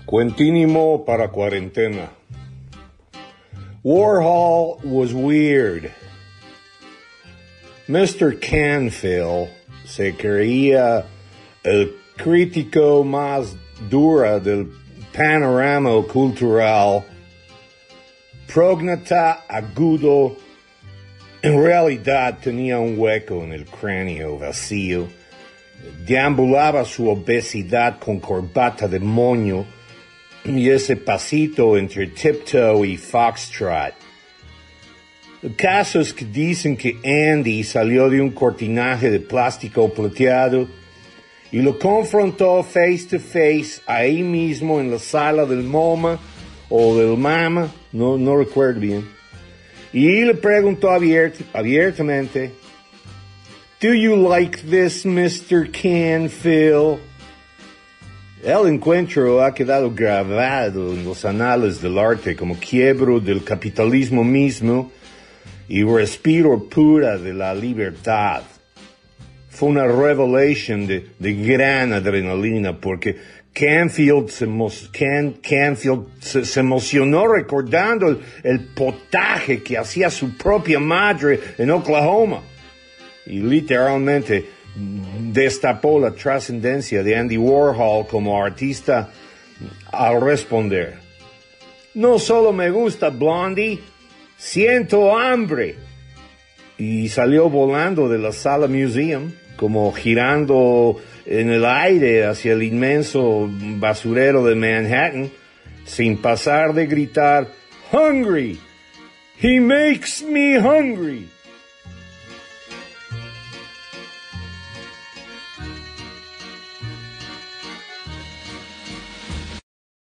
Cuentínimo para cuarentena. Warhol was weird. Mr. Canfield se creía el crítico más duro del panorama cultural, prógnata agudo. En realidad tenía un hueco en el cráneo vacío. Deambulaba su obesidad con corbata de moño y ese pasito entre tiptoe y foxtrot. El caso es que dicen que Andy salió de un cortinaje de plástico plateado y lo confrontó face to face ahí mismo en la sala del MoMA o del MAMA, no recuerdo bien. Y le preguntó abiertamente, "Do you like this, Mr. Canfield?" El encuentro ha quedado grabado en los anales del arte como quiebro del capitalismo mismo y respiro pura de la libertad. Fue una revelación de gran adrenalina porque Canfield se emocionó recordando el potaje que hacía su propia madre en Oklahoma y literalmente destapó la trascendencia de Andy Warhol como artista al responder, "No solo me gusta Blondie, siento hambre." Y salió volando de la sala museum, como girando en el aire hacia el inmenso basurero de Manhattan, sin pasar de gritar, "Hungry! He makes me hungry!"